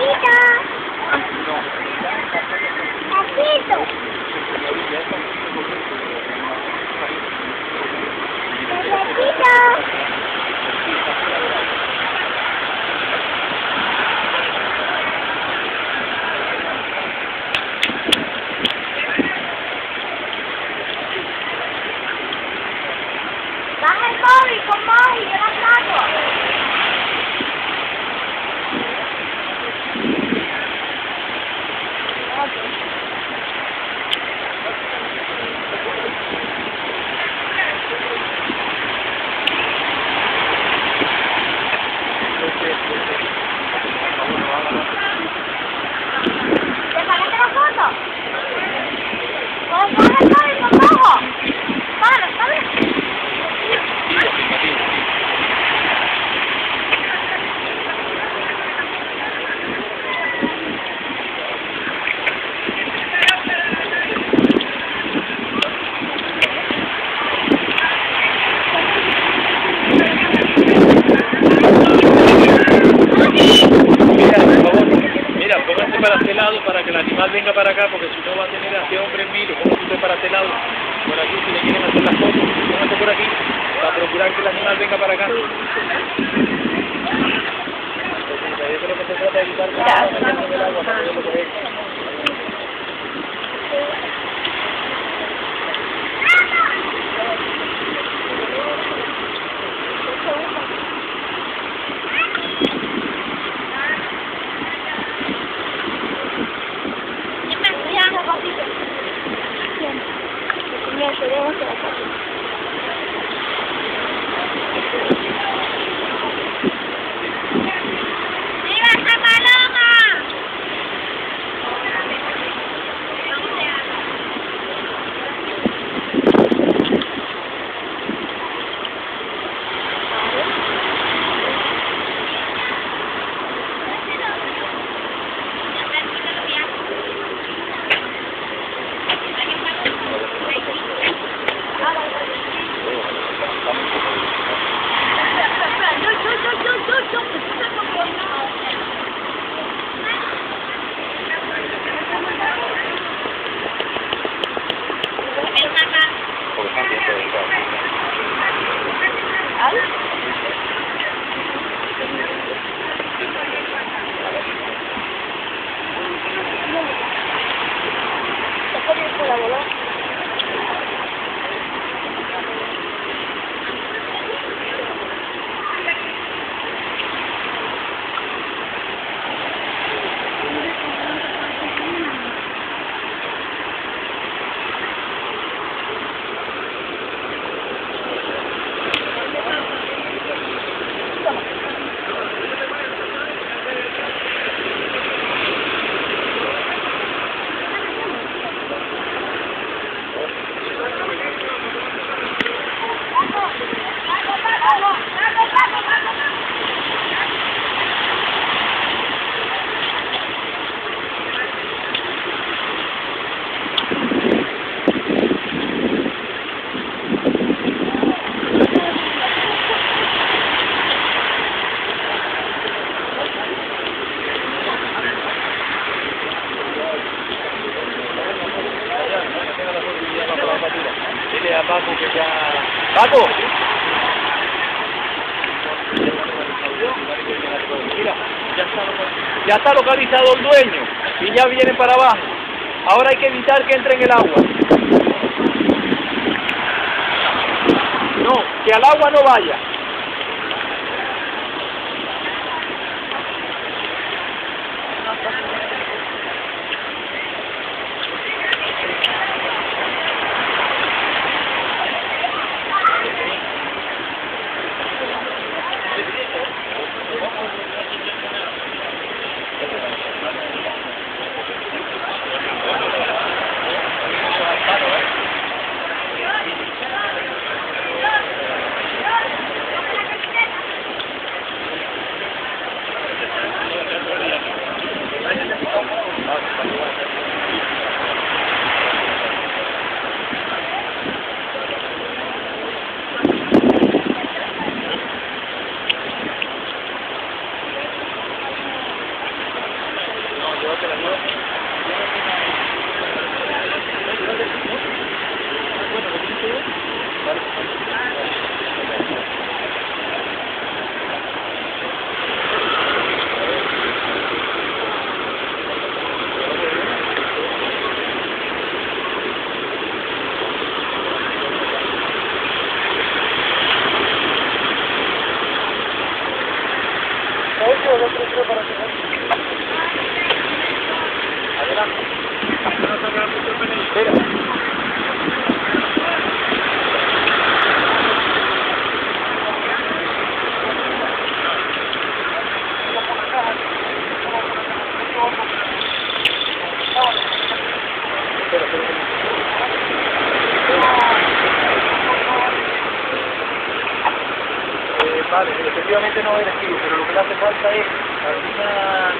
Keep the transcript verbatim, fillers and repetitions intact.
Papito. Papito. Baja el móvil con móvil, yo la saco. ¿Te sacaste la foto? Pues baja el móvil con rojo. Para, ¿sabes? Para este lado, para que el animal venga para acá, porque si no va a tener a este hombre en miro. Póngase usted para este lado, por aquí, si le quieren hacer las fotos, póngase por aquí, para procurar que el animal venga para acá. Entonces, eso es lo que se trata de evitar que el agua, el agua para poderlo coger. Dile a Paco que ya... ¡Paco! Mira, ya está, ya está localizado el dueño y ya viene para abajo. Ahora hay que evitar que entre en el agua. No, que al agua no vaya. te la llevo. Bueno, ¿lo tienes todo? Vale. Adelante. Espera. Espera, espera. Eh, vale, efectivamente no eres tú, pero lo que le hace falta es harina